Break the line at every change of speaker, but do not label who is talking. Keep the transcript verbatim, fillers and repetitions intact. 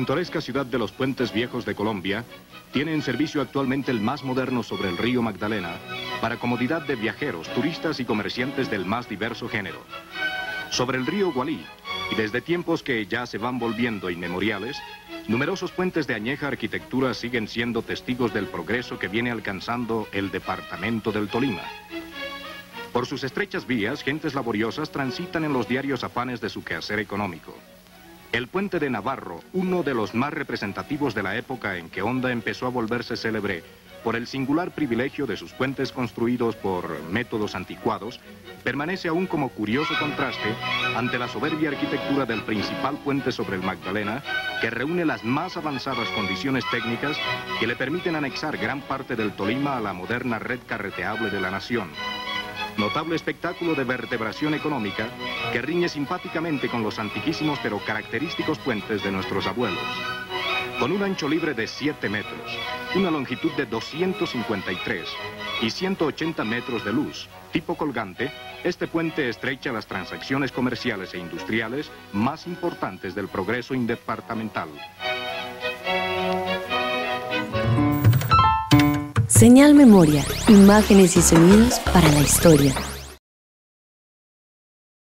pintoresca ciudad de los Puentes Viejos de Colombia tiene en servicio actualmente el más moderno sobre el río Magdalena para comodidad de viajeros, turistas y comerciantes del más diverso género. Sobre el río Gualí, y desde tiempos que ya se van volviendo inmemoriales, numerosos puentes de añeja arquitectura siguen siendo testigos del progreso que viene alcanzando el departamento del Tolima. Por sus estrechas vías, gentes laboriosas transitan en los diarios afanes de su quehacer económico. El puente de Navarro, uno de los más representativos de la época en que Honda empezó a volverse célebre por el singular privilegio de sus puentes construidos por métodos anticuados, permanece aún como curioso contraste ante la soberbia arquitectura del principal puente sobre el Magdalena, que reúne las más avanzadas condiciones técnicas que le permiten anexar gran parte del Tolima a la moderna red carreteable de la nación. Notable espectáculo de vertebración económica que riñe simpáticamente con los antiquísimos pero característicos puentes de nuestros abuelos. Con un ancho libre de siete metros, una longitud de doscientos cincuenta y tres y ciento ochenta metros de luz, tipo colgante, este puente estrecha las transacciones comerciales e industriales más importantes del progreso interdepartamental.
Señal Memoria, imágenes y sonidos para la historia.